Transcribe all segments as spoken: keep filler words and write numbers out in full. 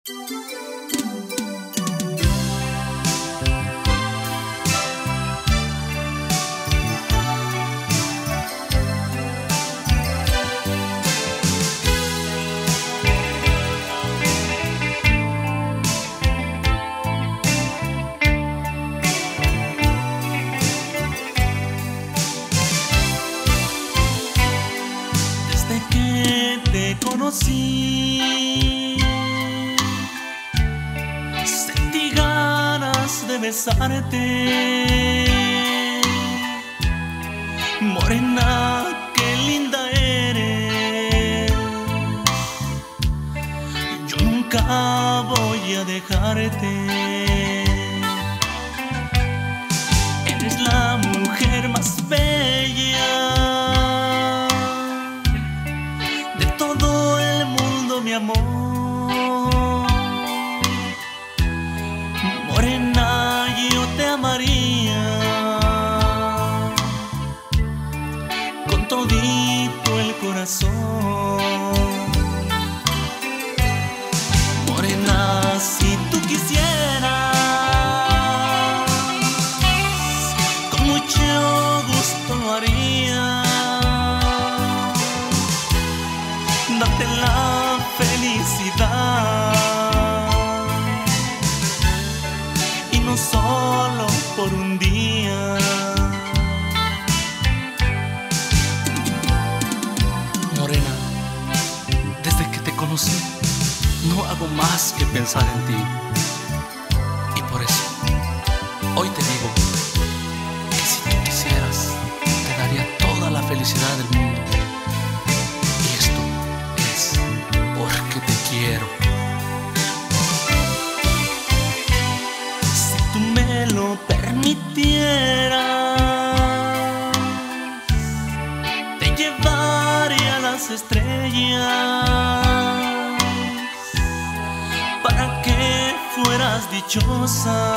Conocí, sentí ganas de besarte, morena, qué linda eres. Yo nunca voy a dejarte. Eres la mujer más bella mi amor, morena, yo te amaría con todito el corazón. Morena, si tú quisieras, con mucho gusto lo haría. Date la felicidad y no solo por un día. Morena, desde que te conocí no hago más que pensar en ti, y por eso hoy te digo que si tú quisieras te daría toda la felicidad del mundo. Porque te quiero. Si tú me lo permitieras, te llevaría a las estrellas para que fueras dichosa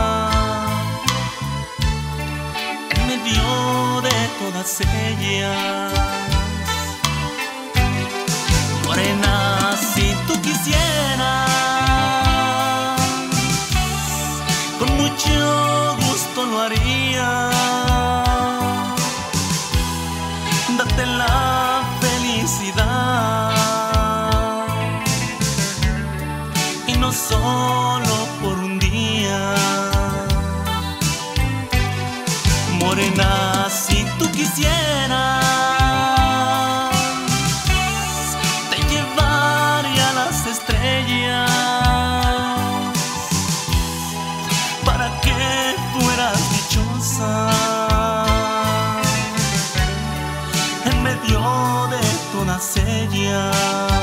en medio de todas ellas. Morena, si tú quisieras, con mucho gusto lo haría. Date la felicidad y no solo por un día. Morena, si tú quisieras, estrellas para que fueras dichosa en medio de todas ellas.